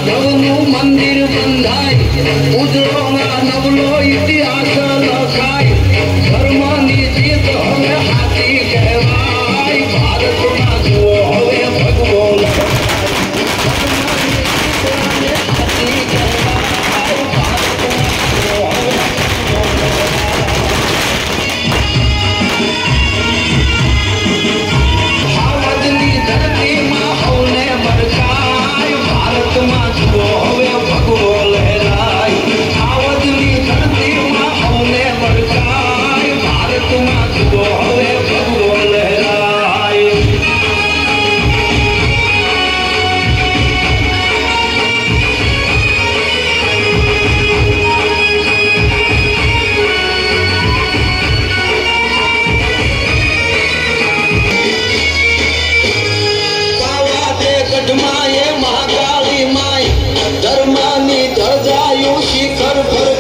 माधवनु मंदिर बंधाय उजळो नवलो इतिहास लखाय धर्मनी जीत हवे हाथी कहवाय भारत ना जुओ हवे भगवो हाथी कहवाय भारत ना जुओ हवे हावजनी धरती मां होने बरकाय भारत मां जुओ हवे भगवो लहराय हावजनी धरती मां होने बरकाय भारत मां जुओ हवे भगवो लहराय पावाते गढ़माये महाकाली माई धर्मानी धजायु शिखर भर